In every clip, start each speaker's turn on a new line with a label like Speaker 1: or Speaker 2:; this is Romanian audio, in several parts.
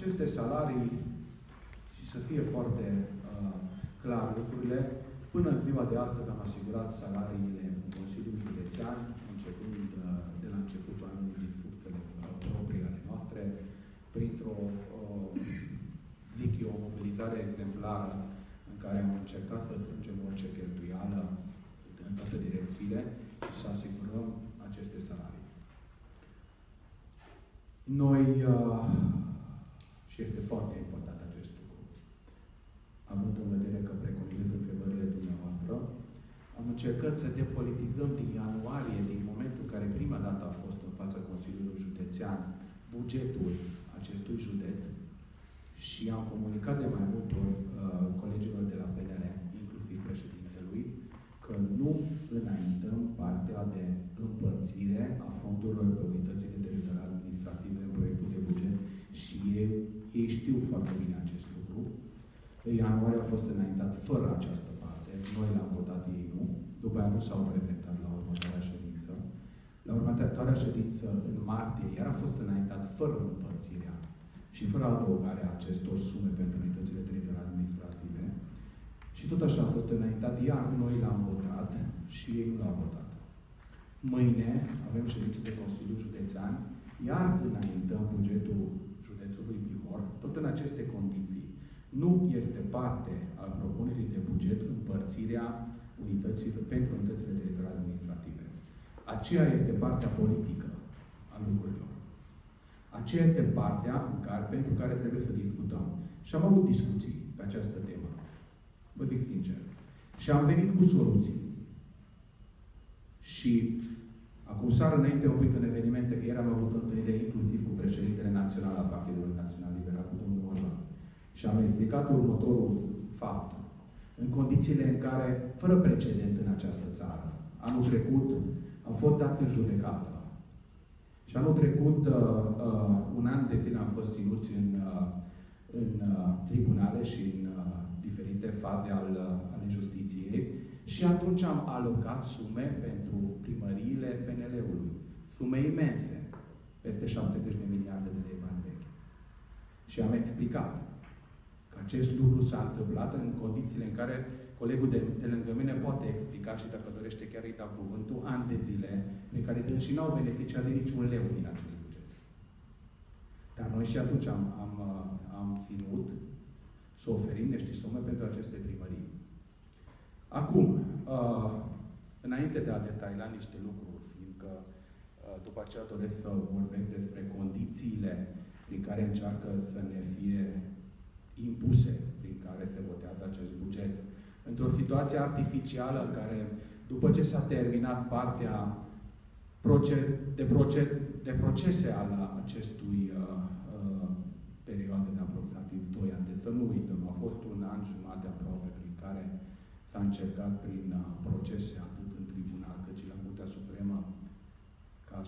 Speaker 1: aceste salarii, și să fie foarte clar lucrurile, până în ziua de astăzi am asigurat salariile în Consiliul Județean, începând de la începutul anului din sursele proprii ale noastre, printr-o, zic eu, o mobilizare exemplară în care am încercat să strângem orice cheltuială în toate direcțiile și să asigurăm aceste salarii. Noi, și este foarte important acest lucru, având în vedere că preconizez întrebările dumneavoastră, am încercat să depolitizăm din ianuarie, din momentul în care prima dată a fost în fața Consiliului Județean, bugetul acestui județ și am comunicat de mai multe ori colegilor de la PNL, inclusiv președintelui, că nu înaintăm partea de împărțire a fondurilor pe unitățile teritoriale administrative în proiectul de buget și ei știu foarte bine acest lucru. În ianuarie a fost înaintat fără această parte. Noi l-am votat, ei nu. După aia nu s-au prezentat la următoarea ședință. La următoarea ședință, în martie, iar a fost înaintat fără împărțirea și fără adăugarea acestor sume pentru unitățile teritoriale administrative. Și tot așa a fost înaintat, iar noi l-am votat și ei nu l-au votat. Mâine avem ședință de Consiliul Județean, iar înaintăm bugetul județului Bihor, tot în aceste condiții. Nu este parte al propunerii de buget împărțirea unităților pentru unitățile teritoriale administrative. Aceea este partea politică a lucrurilor. Aceea este partea pentru care trebuie să discutăm. Și am avut discuții pe această temă. Vă zic sincer. Și am venit cu soluții. Și acum sar înainte un pic în evenimente, că ieri am avut întâlnire inclusiv cu președintele național al Partidului Național Liberal, cu domnul Orban. Și am explicat următorul fapt. În condițiile în care, fără precedent în această țară, anul trecut am fost dați în judecată. Și anul trecut, un an de zile am fost ținuți în tribunale și în diferite faze ale justiției și atunci am alocat sume pentru primăriile PNL-ului. Sume imense, peste 70 de miliarde de lei bani vechi. Și am explicat că acest lucru s-a întâmplat în condițiile în care colegul de lângă mine poate explica și dacă dorește chiar îi dau cuvântul, ani de zile în care dânsii n-au beneficiat de niciun leu din acest buget. Dar noi și atunci am ținut să oferim niște sume pentru aceste primării. Acum, înainte de a detaila niște lucruri, fiindcă după aceea doresc să vorbesc despre condițiile prin care încearcă să ne fie impuse, prin care se votează acest buget, într-o situație artificială în care, după ce s-a terminat partea de procese al acestui perioade de aproximativ 2 ani, de să nu uităm, a fost un an jumătate aproape prin care s-a încercat prin procese atât în tribunal cât și la Curtea Supremă ca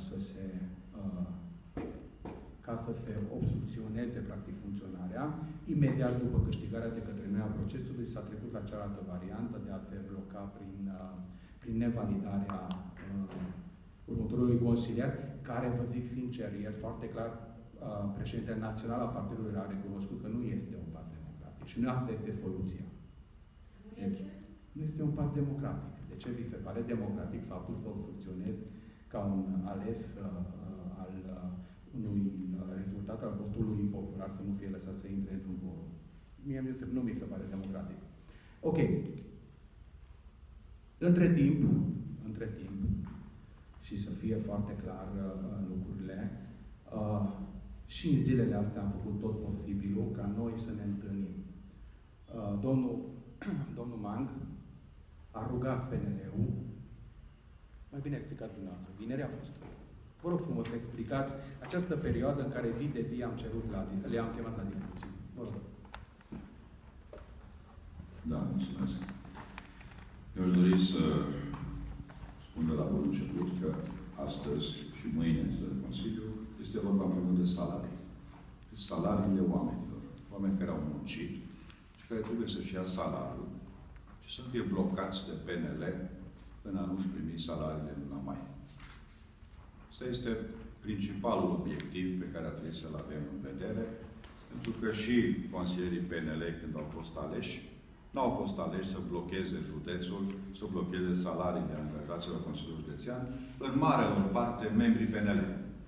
Speaker 1: să se obstrucționeze practic funcționarea. Imediat după câștigarea de către noi a procesului s-a trecut la cealaltă variantă de a se bloca prin nevalidarea următorului consilier, care, vă zic sincer, ieri foarte clar, președintele național al partidului a recunoscut că nu este un pas democratic. Și nu asta este soluția. Deci, nu este un pas democratic. De ce vi se pare democratic faptul să funcționezi ca un ales al unui rezultat al votului popular să nu fie lăsat să intre într-un forum? Mie nu mi se pare democratic. Ok. Între timp, și să fie foarte clar lucrurile, și în zilele astea am făcut tot posibilul ca noi să ne întâlnim. Domnul Mang a rugat PNL-ul, mai bine explicați dumneavoastră, vineri a fost. Vă rog frumos să explicați această perioadă în care zi de zi le-am chemat la discuții. Vă rog.
Speaker 2: Da, mulțumesc. Eu aș dori să spun de la bun început că astăzi și mâine în Consiliu este vorba în primul de salarii. De salariile oamenilor. Oameni care au muncit și care trebuie să-și ia salariul și să nu fie blocați de PNL până a nu-și primi salariile în luna mai. Asta este principalul obiectiv pe care ar trebui să-l avem în vedere, pentru Pentru că și consilierii PNL, când au fost aleși, nu au fost aleși să blocheze județul, să blocheze salariile angajaților Consiliului Județean, în mare parte membrii PNL.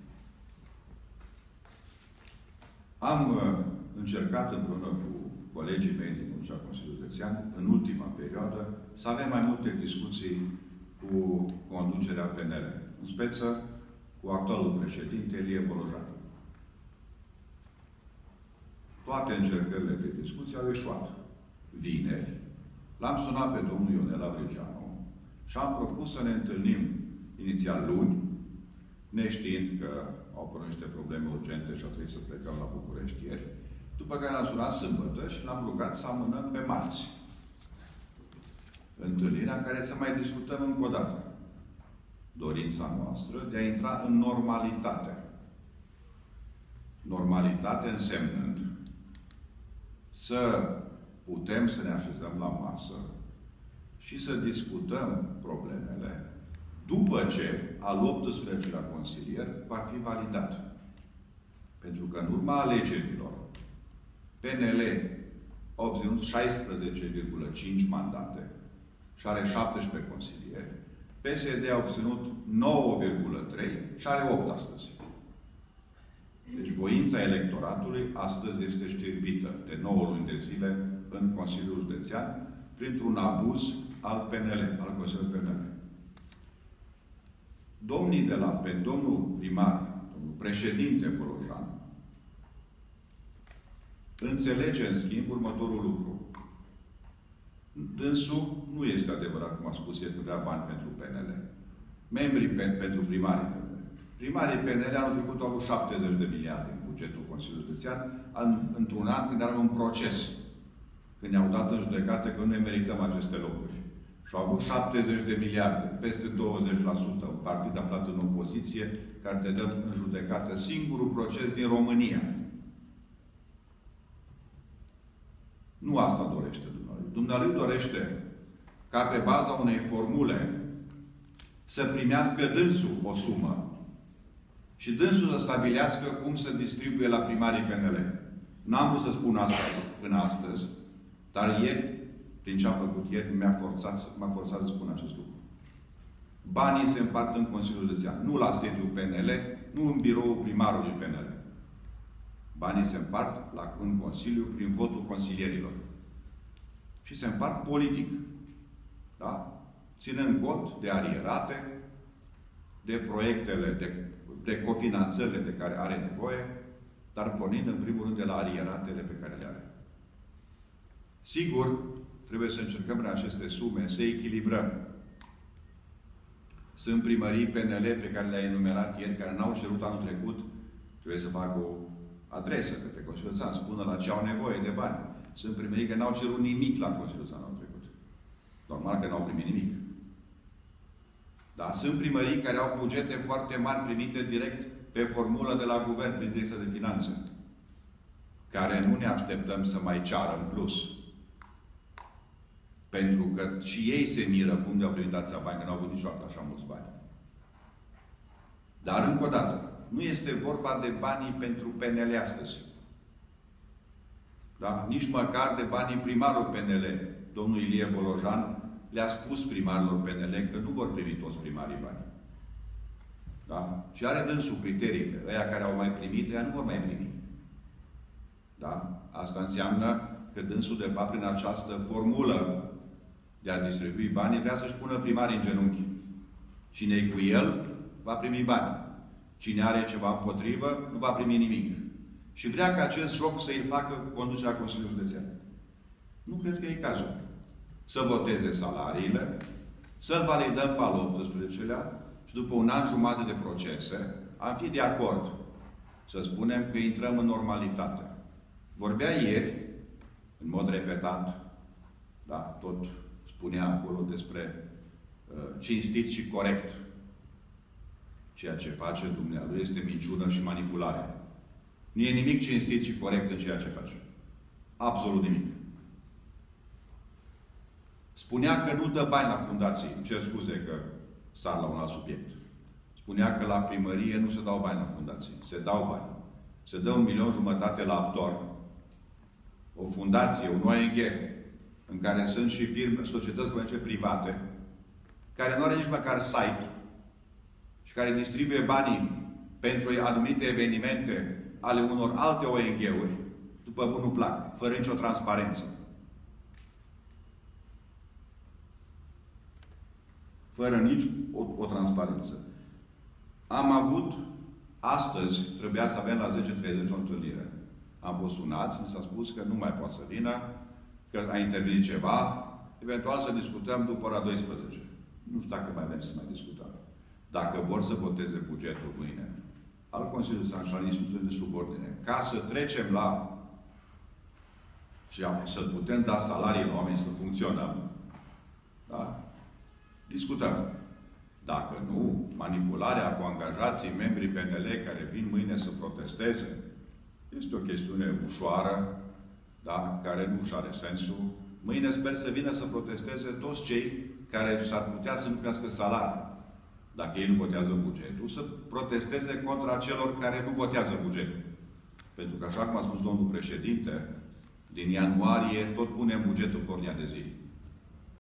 Speaker 2: Am încercat împreună cu colegii mei din Ucea Consiliului Județean, în ultima perioadă, să avem mai multe discuții cu conducerea PNL, în speță cu actualul președinte Ilie Bolojan. Toate încercările de discuție au eșuat. Vineri, l-am sunat pe domnul Ionel Avregeanu și am propus să ne întâlnim inițial luni, neștiind că au apărut niște probleme urgente și au trebuit să plecăm la București ieri, după care l-am sunat sâmbătă și l-am rugat să amânăm pe marți întâlnirea în care să mai discutăm încă o dată dorința noastră de a intra în normalitate. Normalitate însemnând să putem să ne așezăm la masă și să discutăm problemele după ce al 18-lea consilier va fi validat. Pentru că în urma alegerilor PNL a obținut 16,5 mandate și are 17 consilieri. PSD a obținut 9,3 și are 8 astăzi. Deci voința electoratului astăzi este știrbită de 9 luni de zile în Consiliul Județean printr-un abuz al PNL, al Consiliului PNL. Domnii de la domnul primar, domnul președinte Bolojan, înțelege în schimb următorul lucru. Dânsul nu este adevărat, cum a spus el, că vrea bani pentru PNL. Membrii pentru primarii PNL. Primarii PNL anul trecut au avut 70 de miliarde în bugetul Consiliului Județean, într-un an când era un proces. Când ne-au dat în judecată că nu ne merităm aceste locuri. Și au avut 70 de miliarde, peste 20%, un partid aflat în opoziție, care te dă în judecată singurul proces din România. Nu asta dorește Dumnezeu. Dumnezeu dorește ca pe baza unei formule să primească dânsul o sumă și dânsul să stabilească cum să distribuie la primarii PNL. N-am vrut să spun asta până astăzi, dar ieri, prin ce am făcut ieri, m-a forțat să spun acest lucru. Banii se împart în Consiliul Județean, nu la sediul PNL, nu în biroul primarului PNL. Banii se împart în Consiliu prin votul consilierilor. Și se împart politic. Da? Ținând cont de arierate, de proiectele, de cofinanțările de care are nevoie, dar pornind în primul rând de la arieratele pe care le are. Sigur, trebuie să încercăm în aceste sume să echilibrăm. Sunt primării PNL pe care le-a enumerat ieri, care n-au cerut anul trecut, trebuie să facă o adresă către Consiliul Județean, spună la ce au nevoie de bani. Sunt primării care n-au cerut nimic la Consiliul Județean anul trecut. Normal că n-au primit nimic. Dar sunt primării care au bugete foarte mari primite direct pe formulă de la Guvern, prin Direcția de Finanțe, care nu ne așteptăm să mai ceară în plus. Pentru că și ei se miră cum de-au primit atâția bani, că n-au avut niciodată așa mulți bani. Dar, încă o dată, nu este vorba de banii pentru PNL astăzi. Da? Nici măcar de banii primarul PNL. Domnul Ilie Bolojan le-a spus primarilor PNL că nu vor primi toți primarii bani. Da? Și are dânsul criteriile. Ăia care au mai primit, ăia nu vor mai primi. Da? Asta înseamnă că dânsul, de fapt, prin această formulă de a distribui banii, vrea să-și pună primarii în genunchi. Cine e cu el, va primi bani. Cine are ceva împotrivă, nu va primi nimic. Și vrea ca acest joc să-i facă conducerea Consiliului Județean. Nu cred că e cazul. Să voteze salariile, să-l validăm pe al 18-lea și după un an jumate de procese, am fi de acord să spunem că intrăm în normalitate. Vorbea ieri, în mod repetat, da, tot spunea acolo despre cinstit și corect. Ceea ce face Dumnezeu este minciună și manipulare. Nu e nimic cinstit și corect în ceea ce face. Absolut nimic. Spunea că nu dă bani la fundații. Îmi cer scuze că sar la un alt subiect. Spunea că la primărie nu se dau bani la fundații. Se dau bani. Se dă 1,5 milion la Aptor, o fundație, un ONG, în care sunt și firme, societăți comerciale private, care nu are nici măcar site și care distribuie banii pentru anumite evenimente ale unor alte ONG-uri, după bunul plac, fără nicio transparență. Fără nici o transparență. Am avut, astăzi, trebuia să avem la 10:30 o întâlnire. Am fost sunați, mi s-a spus că nu mai poate să vină, că a intervenit ceva, eventual să discutăm după ora 12. Nu știu dacă mai vrem să mai discutăm. Dacă vor să voteze bugetul mâine, al Consiliului Țăran Instituției de subordine, ca să trecem la și să putem da salarii la oameni, să funcționăm, da? Discutăm. Dacă nu, manipularea cu angajații, membrii PNL care vin mâine să protesteze, este o chestiune ușoară, da? Care nu își are sensul. Mâine sper să vină să protesteze toți cei care s-ar putea să nu primească salarii. Dacă ei nu votează bugetul, să protesteze contra celor care nu votează bugetul. Pentru că, așa cum a spus domnul președinte, din ianuarie tot punem bugetul pe ordinea de zi.